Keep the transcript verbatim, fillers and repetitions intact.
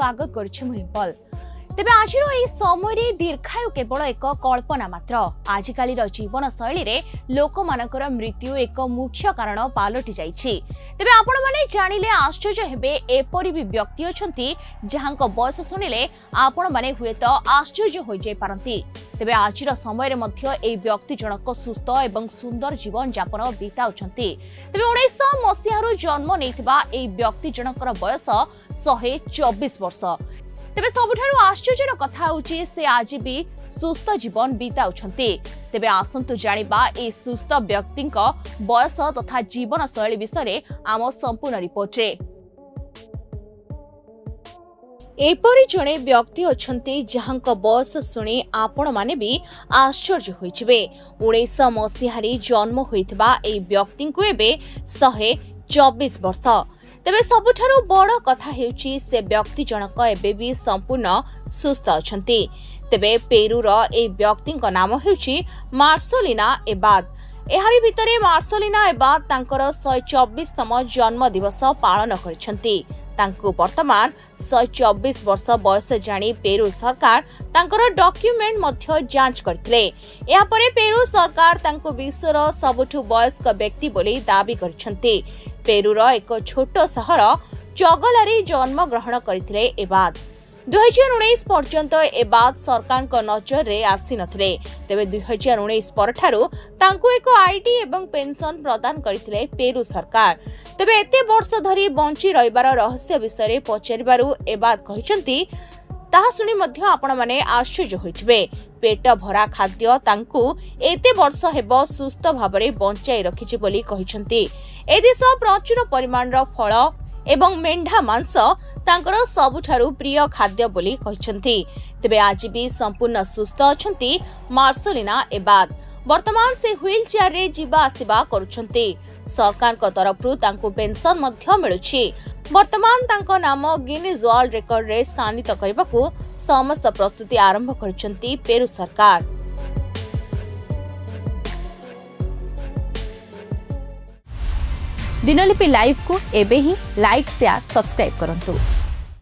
स्वागत करुछि मुलिंपल। तेबे आजिर एई समय दीर्घायु केवल एक कल्पना मात्र। आजिकालीर जीवन शैली रे लोक मानकर मृत्यु एक मुख्य कारण पालटि जाइछि। तेबे आपण माने जानिले आश्चर्य हेबे एपरि भी व्यक्ति अछंती जहांक बयस सुनिले आपण माने हुएत आश्चर्य होई जाय पारंती। तेबे आजिर समय रे मध्य एई व्यक्ति जनक सुस्थ एवं सुंदर जीवन यापन बिताउछंती। तेबे उन्नीस मसिहारु जन्म नेथिबा एई व्यक्ति जनकर बयस एक सौ चौबीस वर्ष। तेबे सबुठारु आश्चर्यर कथा होची से आज भी सुस्थ जीवन बिताउछंती। तेबे आसंतु जानिबा ए सुस्थ व्यक्तिंक बयस तथा जीवन शैली विषय आम संपूर्ण रिपोर्ट रे। एपरि जणे व्यक्ति अछंती जहांक बयस सुनी आपण माने भी आश्चर्य होइछबे। उन्नीस मसिहारी जन्म होइतबा ए व्यक्तिंकु एबे एक सौ चौबीस वर्ष। तेबे सबुठारु बड़ कथा हेउची से व्यक्ति जनक एबे भी संपूर्ण सुस्थ अछंती। तेबे पेरू रो ए व्यक्तिंक नाम हेउची मार्सेलिना एबाद। एहारी भितरे मार्सेलिना एबाद तांकर एक सौ चौबीस तम जन्म दिवस पालन करछंती। तांको वर्तमान एक सौ चौबीस वर्ष बयस जानी पेरू सरकार तांकर डॉक्यूमेंट मध्य जांच करथिले। एहा परे पेरू सरकार तांको विश्वर सबुठु वयस्क व्यक्ति बोली दाबी करछंती। पेरूर एक छोट सहर चगलारी जन्म ग्रहण करथिले एबाद। दो हज़ार उन्नीस पर्यंत एबाद सरकार को नजर रे आसी नथिले। तेबे दो हज़ार उन्नीस परठारु तांको एक आईडी एवं पेंशन प्रदान करथिले पेरू सरकार। तेबे एते वर्ष धरी बंची रहिबार रहस्य विषय पचारिबारु एबाद कहिसंती ताहा सुनी मध्य आपण माने आश्चर्य होइछबे। पेट भरा खाद्य तांकु एते वर्ष हेबो सुस्थ भाबरे बंचाई रखिछि बोली कहिसंती। ए देश प्रचुर परिमाण रो फल एवं मेंढा मांस तांकर सबुठारु प्रिय खाद्य बोली कहिसंती। तेबे आज भी संपूर्ण सुस्थ अछंती मार्सेलिना एबाद। वर्तमान से व्हील चेयर रे जीवा आसीबा करूछंती। सरकार को तरफरु तांको पेंशन मध्य मिलुछि। वर्तमान तांको नाम गिनीज वर्ल्ड रिकॉर्ड रे स्थानित करबाकू समस्त प्रस्तुति आरंभ करछंती पेरू सरकार। दिनलिपि लाइव को एबे ही लाइक शेयर सब्सक्राइब करंतु।